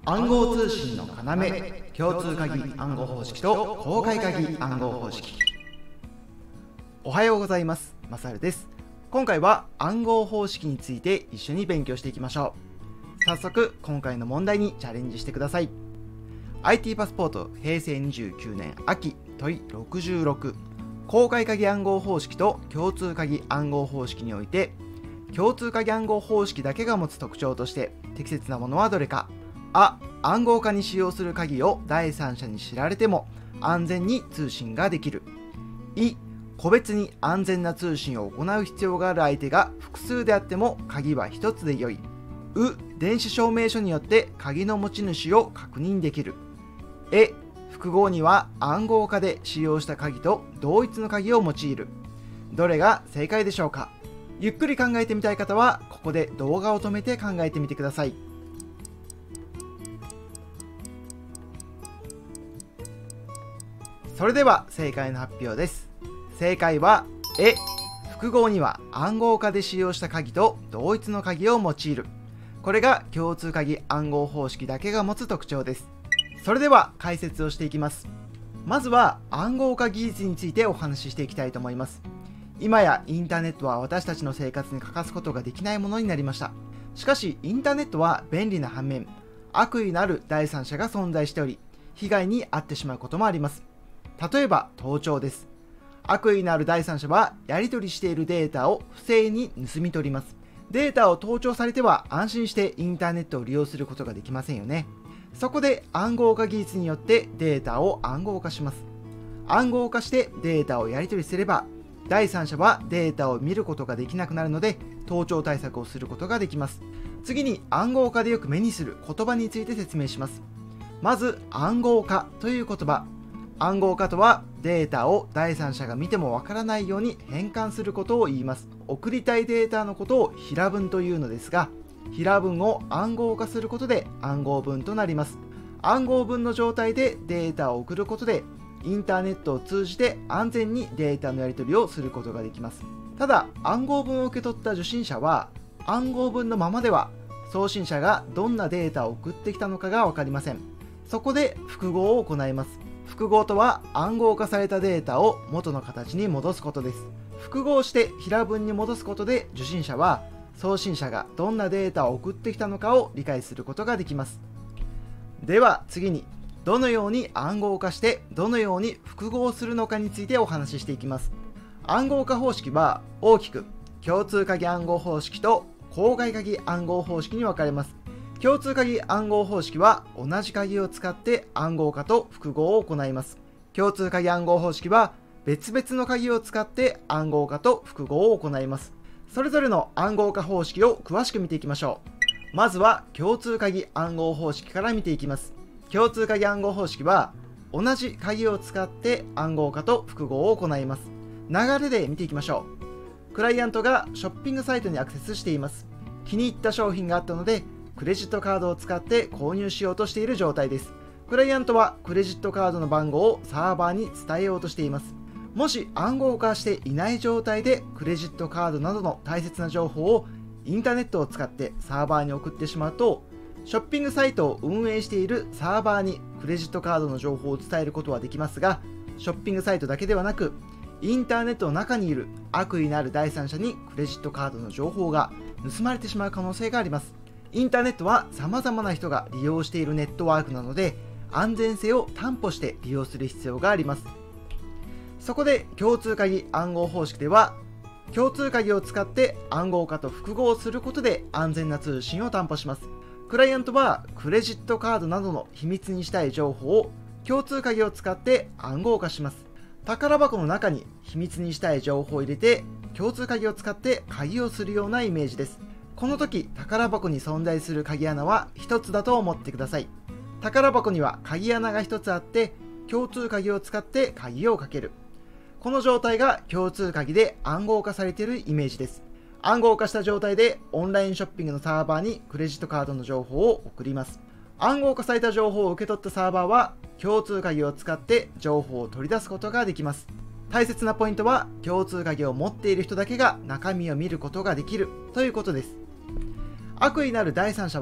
暗号通信の要、共通鍵暗号方式と公開鍵暗号方式。おはようございます。マサルです。今回は暗号方式について一緒に勉強していきましょう。早速今回の問題にチャレンジしてください。 IT パスポート平成29年秋問い66、公開鍵暗号方式と共通鍵暗号方式において共通鍵暗号方式だけが持つ特徴として適切なものはどれか。あ、暗号化に使用する鍵を第三者に知られても安全に通信ができる。い、個別に安全な通信を行う必要がある相手が複数であっても鍵は一つでよい。う、電子証明書によって鍵の持ち主を確認できる。え、複合には暗号化で使用した鍵と同一の鍵を用いる。どれが正解でしょうか。ゆっくり考えてみたい方はここで動画を止めて考えてみてください。それでは正解の発表です。正解は複合には暗号化で使用した鍵と同一の鍵を用いる。これが共通鍵暗号方式だけが持つ特徴です。それでは解説をしていきます。まずは暗号化技術についてお話ししていきたいと思います。今やインターネットは私たちの生活に欠かすことができないものになりました。しかしインターネットは便利な反面、悪意のある第三者が存在しており、被害に遭ってしまうこともあります。例えば盗聴です。悪意のある第三者はやり取りしているデータを不正に盗み取ります。データを盗聴されては安心してインターネットを利用することができませんよね。そこで暗号化技術によってデータを暗号化します。暗号化してデータをやり取りすれば第三者はデータを見ることができなくなるので盗聴対策をすることができます。次に暗号化でよく目にする言葉について説明します。まず暗号化という言葉。暗号化とはデータを第三者が見てもわからないように変換することを言います。送りたいデータのことを平文というのですが、平文を暗号化することで暗号文となります。暗号文の状態でデータを送ることでインターネットを通じて安全にデータのやり取りをすることができます。ただ暗号文を受け取った受信者は暗号文のままでは送信者がどんなデータを送ってきたのかが分かりません。そこで複合を行います。複合とは暗号化されたデータを元の形に戻すことです。複合して平文に戻すことで受信者は送信者がどんなデータを送ってきたのかを理解することができます。では次にどのように暗号化してどのように複合するのかについてお話ししていきます。暗号化方式は大きく共通鍵暗号方式と公開鍵暗号方式に分かれます。共通鍵暗号方式は同じ鍵を使って暗号化と複合を行います。共通鍵暗号方式は別々の鍵を使って暗号化と複合を行います。それぞれの暗号化方式を詳しく見ていきましょう。まずは共通鍵暗号方式から見ていきます。共通鍵暗号方式は同じ鍵を使って暗号化と複合を行います。流れで見ていきましょう。クライアントがショッピングサイトにアクセスしています。気に入った商品があったのでクレジットカードを使って購入しようとしている状態です。クライアントはクレジットカードの番号をサーバーに伝えようとしています。もし暗号化していない状態でクレジットカードなどの大切な情報をインターネットを使ってサーバーに送ってしまうと、ショッピングサイトを運営しているサーバーにクレジットカードの情報を伝えることはできますが、ショッピングサイトだけではなくインターネットの中にいる悪意のある第三者にクレジットカードの情報が盗まれてしまう可能性があります。インターネットは様々な人が利用しているネットワークなので安全性を担保して利用する必要があります。そこで共通鍵暗号方式では共通鍵を使って暗号化と複合することで安全な通信を担保します。クライアントはクレジットカードなどの秘密にしたい情報を共通鍵を使って暗号化します。宝箱の中に秘密にしたい情報を入れて共通鍵を使って鍵をするようなイメージです。この時宝箱に存在する鍵穴は1つだと思ってください。宝箱には鍵穴が1つあって共通鍵を使って鍵をかける。この状態が共通鍵で暗号化されているイメージです。暗号化した状態でオンラインショッピングのサーバーにクレジットカードの情報を送ります。暗号化された情報を受け取ったサーバーは共通鍵を使って情報を取り出すことができます。大切なポイントは共通鍵を持っている人だけが中身を見ることができるということです。悪意のある第三者は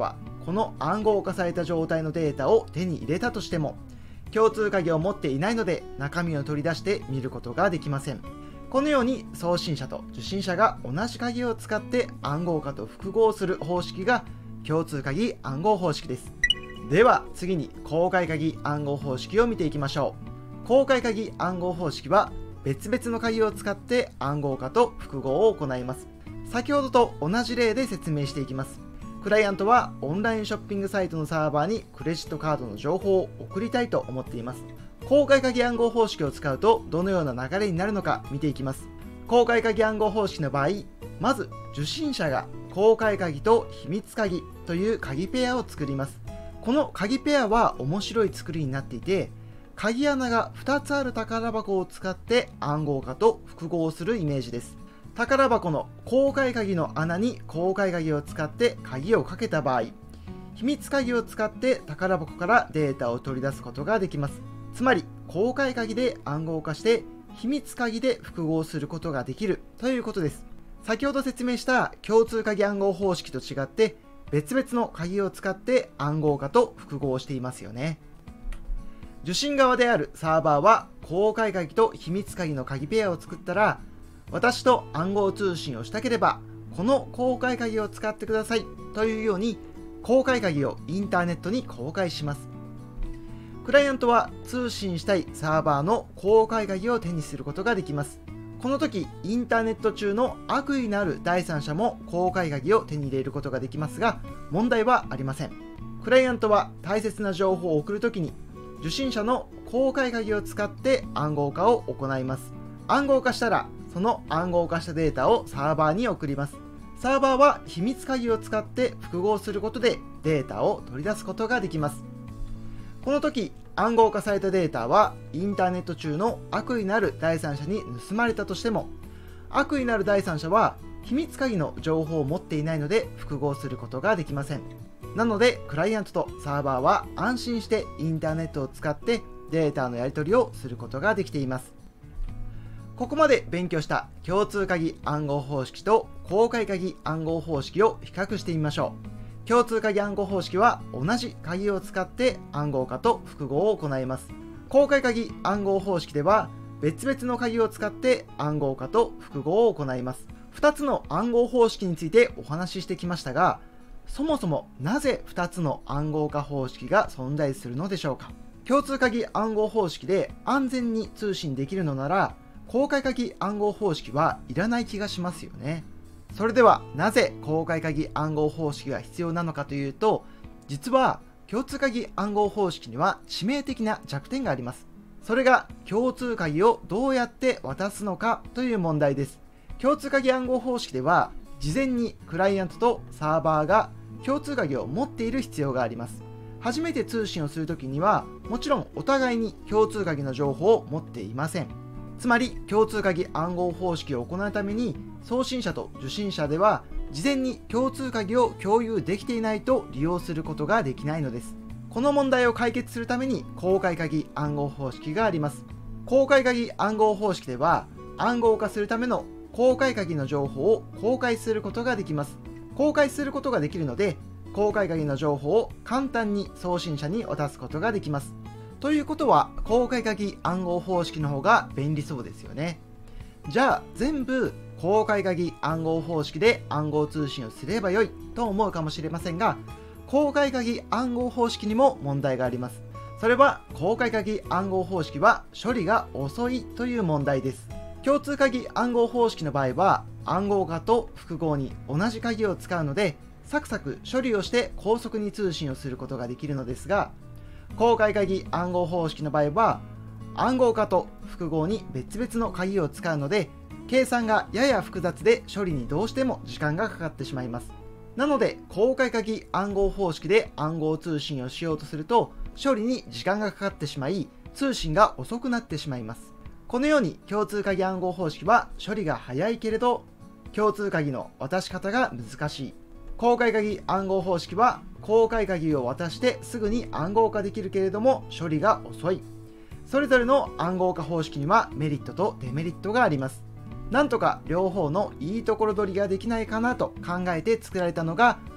この暗号化された状態のデータを手に入れたとしても、共通鍵を持っていないので中身を取り出して見ることができません。このように送信者と受信者が同じ鍵を使って暗号化と複合する方式が共通鍵暗号方式です。では次に公開鍵暗号方式を見ていきましょう。公開鍵暗号方式は別々の鍵を使って暗号化と複合を行います。先ほどと同じ例で説明していきます。クライアントはオンラインショッピングサイトのサーバーにクレジットカードの情報を送りたいと思っています。公開鍵暗号方式を使うとどのような流れになるのか見ていきます。公開鍵暗号方式の場合、まず受信者が公開鍵と秘密鍵という鍵ペアを作ります。この鍵ペアは面白い作りになっていて、鍵穴が2つある宝箱を使って暗号化と複合するイメージです。宝箱の公開鍵の穴に公開鍵を使って鍵をかけた場合、秘密鍵を使って宝箱からデータを取り出すことができます。つまり公開鍵で暗号化して秘密鍵で複合することができるということです。先ほど説明した共通鍵暗号方式と違って別々の鍵を使って暗号化と複合していますよね。受信側であるサーバーは公開鍵と秘密鍵の鍵ペアを作ったら、私と暗号通信をしたければこの公開鍵を使ってくださいというように公開鍵をインターネットに公開します。クライアントは通信したいサーバーの公開鍵を手にすることができます。この時インターネット中の悪意のある第三者も公開鍵を手に入れることができますが、問題はありません。クライアントは大切な情報を送るときに受信者の公開鍵を使って暗号化を行います。暗号化したらその暗号化したデータをサーバーに送ります。サーバーは秘密鍵を使って複合することでデータを取り出すことができます。この時暗号化されたデータはインターネット中の悪意のある第三者に盗まれたとしても、悪意のある第三者は秘密鍵の情報を持っていないので複合することができません。なのでクライアントとサーバーは安心してインターネットを使ってデータのやり取りをすることができています。ここまで勉強した共通鍵暗号方式と公開鍵暗号方式を比較してみましょう。共通鍵暗号方式は同じ鍵を使って暗号化と複合を行います。公開鍵暗号方式では別々の鍵を使って暗号化と複合を行います。2つの暗号方式についてお話ししてきましたが、そもそもなぜ2つの暗号化方式が存在するのでしょうか。共通鍵暗号方式で安全に通信できるのなら、公開鍵暗号方式はいらない気がしますよね。それではなぜ公開鍵暗号方式が必要なのかというと、実は共通鍵暗号方式には致命的な弱点があります。それが共通鍵をどうやって渡すのかという問題です。共通鍵暗号方式では事前にクライアントとサーバーが共通鍵を持っている必要があります。初めて通信をするときにはもちろんお互いに共通鍵の情報を持っていません。つまり共通鍵暗号方式を行うために送信者と受信者では事前に共通鍵を共有できていないと利用することができないのです。この問題を解決するために公開鍵暗号方式があります。公開鍵暗号方式では暗号化するための公開鍵の情報を公開することができます。公開することができるので公開鍵の情報を簡単に送信者に渡すことができます。ということは公開鍵暗号方式の方が便利そうですよね。じゃあ全部公開鍵暗号方式で暗号通信をすればよいと思うかもしれませんが、公開鍵暗号方式にも問題があります。それは公開鍵暗号方式は処理が遅いという問題です。共通鍵暗号方式の場合は暗号化と複合に同じ鍵を使うのでサクサク処理をして高速に通信をすることができるのですが、公開鍵暗号方式の場合は暗号化と複合に別々の鍵を使うので計算がやや複雑で処理にどうしても時間がかかってしまいます。なので公開鍵暗号方式で暗号通信をしようとすると処理に時間がかかってしまい通信が遅くなってしまいます。このように共通鍵暗号方式は処理が早いけれど共通鍵の渡し方が難しい。公開鍵暗号方式は公開鍵を渡してすぐに暗号化できるけれども処理が遅い。それぞれの暗号化方式にはメリットとデメリットがあります。なんとか両方のいいところ取りができないかなと考えて作られたのが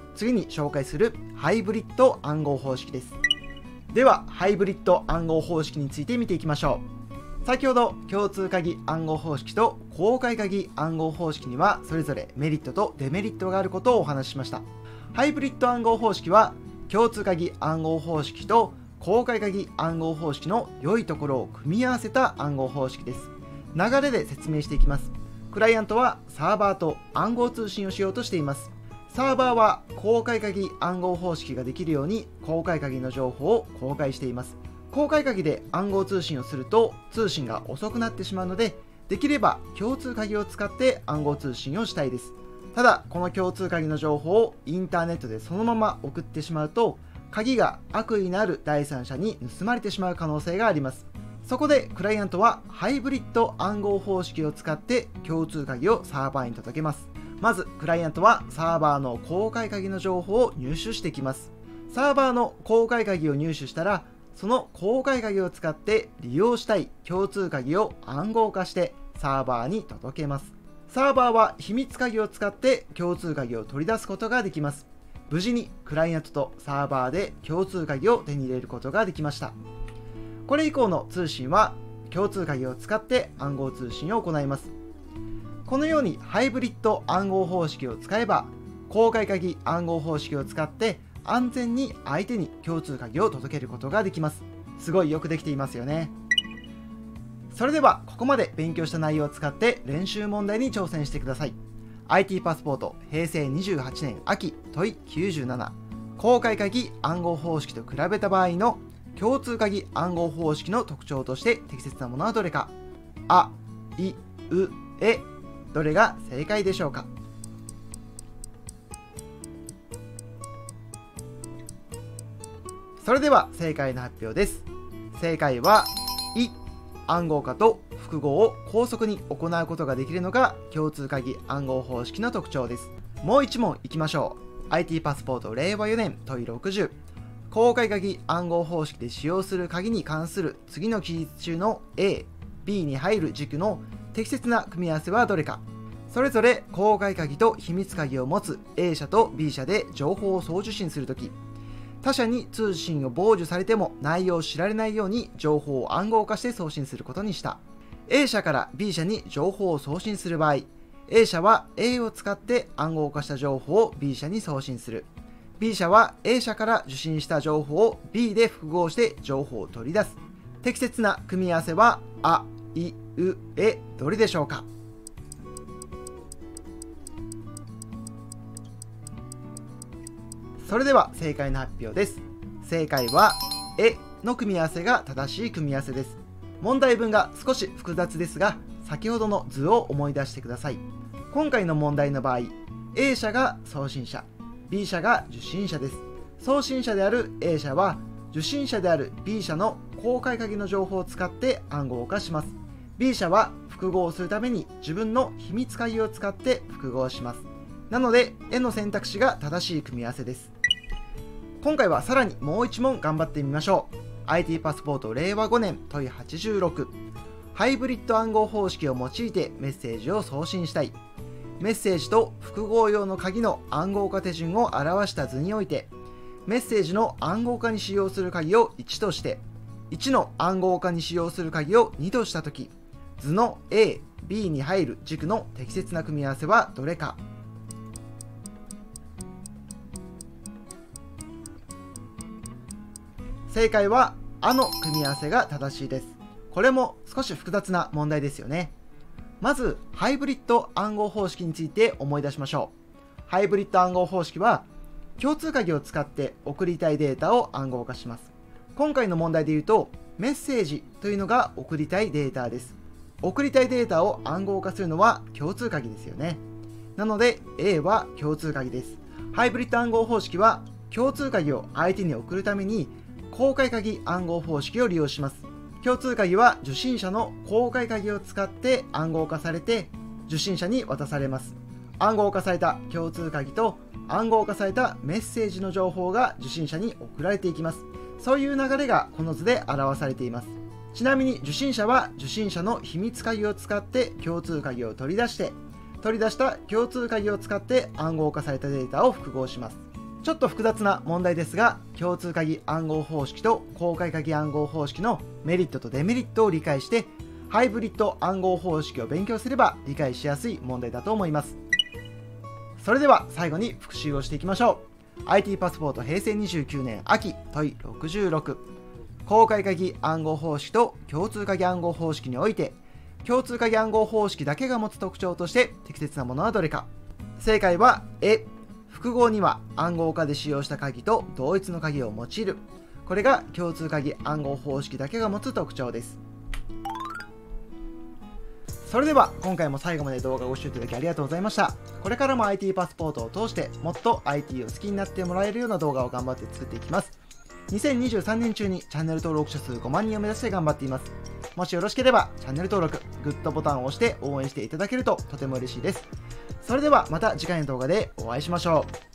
次に紹介するハイブリッド暗号方式です。ではハイブリッド暗号方式について見ていきましょう。先ほど共通鍵暗号方式と公開鍵暗号方式にはそれぞれメリットとデメリットがあることをお話ししました。ハイブリッド暗号方式は共通鍵暗号方式と公開鍵暗号方式の良いところを組み合わせた暗号方式です。流れで説明していきます。クライアントはサーバーと暗号通信をしようとしています。サーバーは公開鍵暗号方式ができるように公開鍵の情報を公開しています。公開鍵で暗号通信をすると通信が遅くなってしまうので、できれば共通鍵を使って暗号通信をしたいです。ただこの共通鍵の情報をインターネットでそのまま送ってしまうと、鍵が悪意のある第三者に盗まれてしまう可能性があります。そこでクライアントはハイブリッド暗号方式を使って共通鍵をサーバーに届けます。まずクライアントはサーバーの公開鍵の情報を入手してきます。サーバーの公開鍵を入手したら、その公開鍵を使って利用したい共通鍵を暗号化してサーバーに届けます。サーバーは秘密鍵を使って共通鍵を取り出すことができます。無事にクライアントとサーバーで共通鍵を手に入れることができました。これ以降の通信は共通鍵を使って暗号通信を行います。このようにハイブリッド暗号方式を使えば、公開鍵暗号方式を使って安全に相手に共通鍵を届けることができます。すごいよくできていますよね。それではここまで勉強した内容を使って練習問題に挑戦してください。 IT パスポート平成28年秋問い97、公開鍵暗号方式と比べた場合の共通鍵暗号方式の特徴として適切なものはどれか。あ、い、う、え、どれが正解でしょうか。それでは正解の発表です。正解は、い、暗号化と複合を高速に行うことができるのが共通鍵暗号方式の特徴です。もう1問いきましょう。 IT パスポート令和4年問い60、公開鍵暗号方式で使用する鍵に関する次の記述中の A、B に入る軸の適切な組み合わせはどれか。それぞれ公開鍵と秘密鍵を持つ A 社と B 社で情報を送受信するとき、他社に通信を傍受されても内容を知られないように情報を暗号化して送信することにした。 A 社から B 社に情報を送信する場合、A 社は A を使って暗号化した情報を B 社に送信する。 B 社は A 社から受信した情報を B で複合して情報を取り出す。適切な組み合わせはあ、い、う、え、どれでしょうか。それでは正解の発表です。正解はえの組み合わせが正しい組み合わせです。問題文が少し複雑ですが、先ほどの図を思い出してください。今回の問題の場合、A 社が送信者、B 社が受信者です。送信者である A 社は受信者である B 社の公開鍵の情報を使って暗号化します。B 社は複合するために自分の秘密鍵を使って複合します。なので A の選択肢が正しい組み合わせです。今回はさらにもう1問頑張ってみましょう。 IT パスポート令和5年問い86、ハイブリッド暗号方式を用いてメッセージを送信したい。メッセージと複合用の鍵の暗号化手順を表した図において、メッセージの暗号化に使用する鍵を1として、1の暗号化に使用する鍵を2としたとき、図の A、B に入る軸の適切な組み合わせはどれか。正解はあの組み合わせが正しいです。これも少し複雑な問題ですよね。まずハイブリッド暗号方式について思い出しましょう。ハイブリッド暗号方式は共通鍵を使って送りたいデータを暗号化します。今回の問題で言うとメッセージというのが送りたいデータです。送りたいデータを暗号化するのは共通鍵ですよね。なので A は共通鍵です。ハイブリッド暗号方式は共通鍵を相手に送るために公開鍵暗号方式を利用します。共通鍵は受信者の公開鍵を使って暗号化されて受信者に渡されます。暗号化された共通鍵と暗号化されたメッセージの情報が受信者に送られていきます。そういう流れがこの図で表されています。ちなみに受信者は受信者の秘密鍵を使って共通鍵を取り出した共通鍵を使って暗号化されたデータを複合します。 ちょっと複雑な問題ですが、共通鍵暗号方式と公開鍵暗号方式のメリットとデメリットを理解して、ハイブリッド暗号方式を勉強すれば理解しやすい問題だと思います。それでは最後に復習をしていきましょう。IT パスポート平成29年秋問い66。公開鍵暗号方式と共通鍵暗号方式において、共通鍵暗号方式だけが持つ特徴として適切なものはどれか。正解は複合には暗号化で使用した鍵と同一の鍵を用いる。これが共通鍵暗号方式だけが持つ特徴です。それでは今回も最後まで動画をご視聴いただきありがとうございました。これからも IT パスポートを通してもっと IT を好きになってもらえるような動画を頑張って作っていきます。2023年中にチャンネル登録者数5万人を目指して頑張っています。もしよろしければチャンネル登録、グッドボタンを押して応援していただけるととても嬉しいです。それではまた次回の動画でお会いしましょう。